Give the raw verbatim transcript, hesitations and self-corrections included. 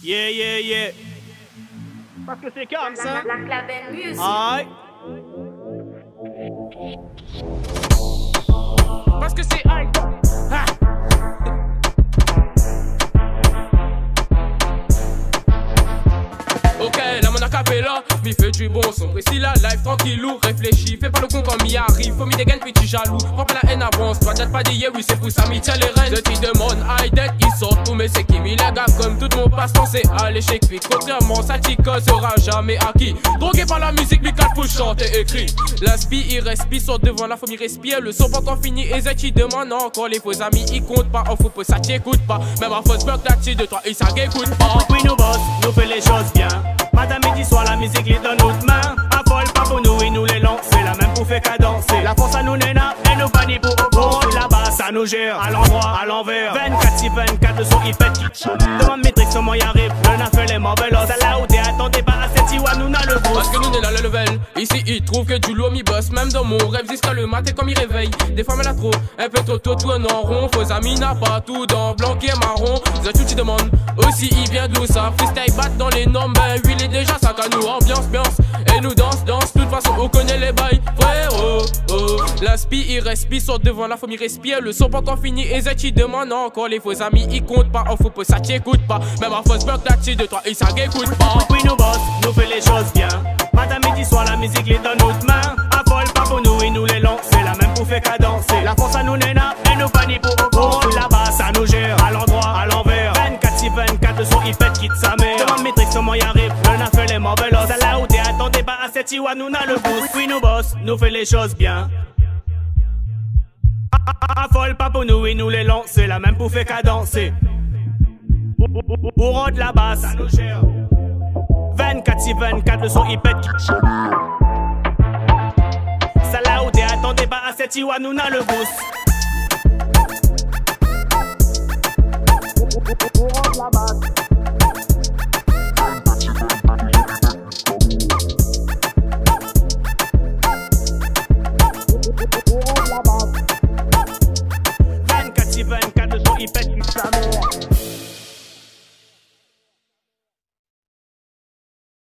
Yeah, yeah, yeah. Parce que c'est comme ça. La, la, la belle musique. Aïe. Parce que c'est aïe. Ha. Ok, là mon acapella, m'y fait du bon son. Précis la live, tranquillou, réfléchis. Fais pas le con quand m'y arrive, faut m'y dégaine, puis tu jaloux. Prends pas la haine, avance, toi t'as pas dit yeah, oui, c'est pour ça, m'y tient les rênes. Je t'y demande, high dead, ils sortent tout, mais c'est qui m'y les gars, comme tout mon passe-temps, c'est à l'échec. Puis contrairement, sa tica sera jamais acquis. Drogué par la musique, lui, faut chanter, écrit. L'inspi, il respire, sort devant la famille, respire. Le son pas encore fini, et Z, il demande encore. Les faux amis, ils comptent pas, en faux, ça t'écoute pas. Même à fausse bug, là-dessus de toi, ils ça écoute pas. Oui, nous boss, nous fait les choses bien. Madame midi soir, la musique est dans notre main. Affole pas pour nous et nous les lancer. La même pour faire qu'à danser. La force à nous néna et nous bannis pour opposer. La basse ça nous gère, à l'endroit, à l'envers. vingt-quatre sur vingt-quatre, le son il pète. Demande Matrix comment y arrive. Le n'a fait les mauvais lots. Ça là où t'es attendez pas à cette tiwa, nous n'a le gros. Parce que nous n'est là le level. Ici ils trouvent que du lourd m'y bosse. Même dans mon rêve jusqu'à le matin comme il réveille. Des fois mais là trop, un peu trop tôt tourne en rond. Faux amis n'a pas tout dans blanc qui est marron. The tout tu demandes. Aussi il vient de l'eau ça. Freestyle bat dans les normes. Ben lui il est déjà ça qu'à nous ambiance, ambiance. Et nous danse, danse. De toute façon on connaît les bails. Frérot, oh. L'inspi il respire, sort devant la famille respire. Le son pas encore fini et Z il demande encore. Les faux amis ils comptent pas. En faux pas ça t'écoute pas. Même à fausse bug là-dessus de toi ils ça écoute pas. Oui nous boss, nous fait les choses bien. Madame midi soir la musique est dans notre main. Affole pas pour nous et nous les lancer. La même pour faire qu'à danser. La force à nous néna et nous bannis pour opposer. La basse ça nous gère, à l'endroit, à l'envers. vingt-quatre sur vingt-quatre, le son il pète quitte sa mère. Demande Matrix comment y arrive, le n'a fait les mauvais lots. Ça là où t'es attendez pas à cette tiwa, nous n'a le boost. Oui nous boss, nous fait les choses bien. Affole pas pour nous et nous les lancer. La même pour faire qu'à danser. Ou rôde la basse, ça nous gère. vingt-quatre sur vingt-quatre, le son il pète. Ça là où t'es attendez pas à cette tiwa, nous n'a le boost. Ou rôde la basse.